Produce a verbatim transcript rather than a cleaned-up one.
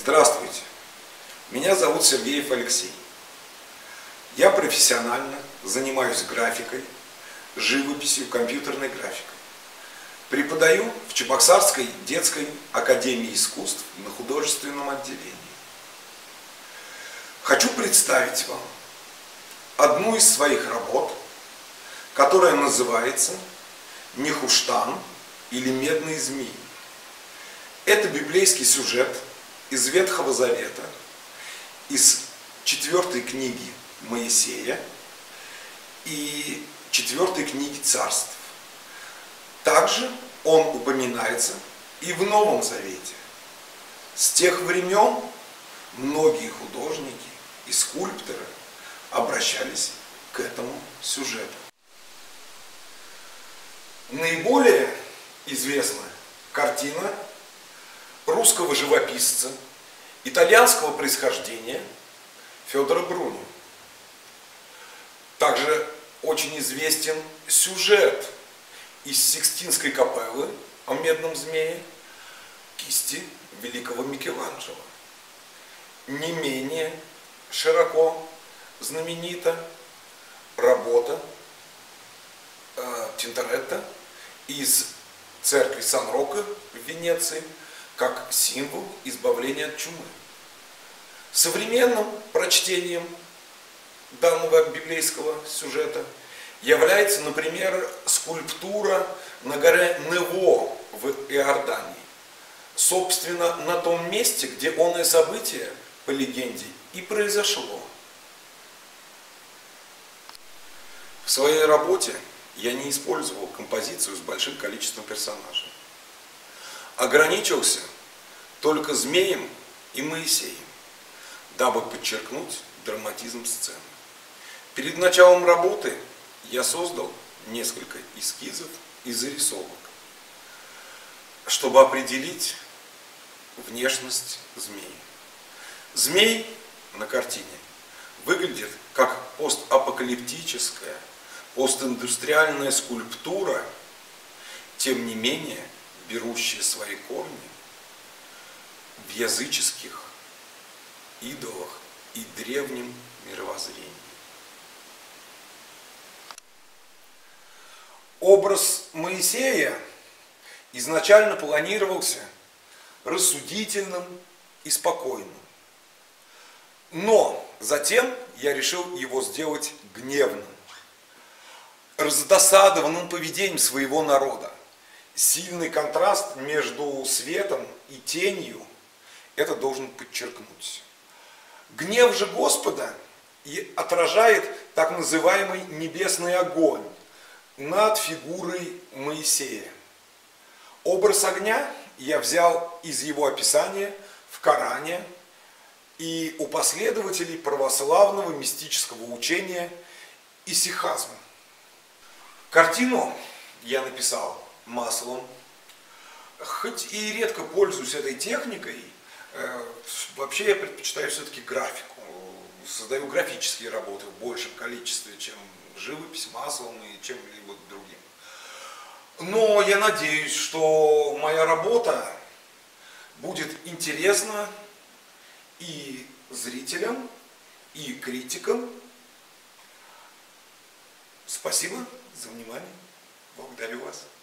Здравствуйте, меня зовут Сергеев Алексей. Я профессионально занимаюсь графикой, живописью, компьютерной графикой. Преподаю в Чебоксарской детской академии искусств на художественном отделении. Хочу представить вам одну из своих работ, которая называется «Нехуштан» или «Медный змей». Это библейский сюжет из Ветхого Завета, из четвертой книги Моисея и четвертой книги Царств. Также он упоминается и в Новом Завете. С тех времен многие художники и скульпторы обращались к этому сюжету. Наиболее известна картина русского живописца итальянского происхождения Федора Бруни. Также очень известен сюжет из Сикстинской капеллы о Медном змее кисти великого Микеланджело. Не менее широко знаменита работа э, Тинторетто из церкви Сан-Роко в Венеции как символ избавления от чумы. Современным прочтением данного библейского сюжета является, например, скульптура на горе Нево в Иордании. Собственно, на том месте, где оное событие, по легенде, и произошло. В своей работе я не использовал композицию с большим количеством персонажей. Ограничился только Змеем и Моисеем, дабы подчеркнуть драматизм сцены. Перед началом работы я создал несколько эскизов и зарисовок, чтобы определить внешность змея. Змей на картине выглядит как постапокалиптическая, постиндустриальная скульптура, тем не менее берущая свои корни в языческих идолах и древнем мировоззрении. Образ Моисея изначально планировался рассудительным и спокойным. Но затем я решил его сделать гневным, раздосадованным поведением своего народа. Сильный контраст между светом и тенью это должен подчеркнуть. Гнев же Господа отражает так называемый небесный огонь над фигурой Моисея. Образ огня я взял из его описания в Коране и у последователей православного мистического учения исихазма. Картину я написал маслом, хоть и редко пользуюсь этой техникой, вообще я предпочитаю все-таки графику, создаю графические работы в большем количестве, чем живопись маслом и чем-либо другим. Но я надеюсь, что моя работа будет интересна и зрителям, и критикам. Спасибо за внимание. Благодарю вас.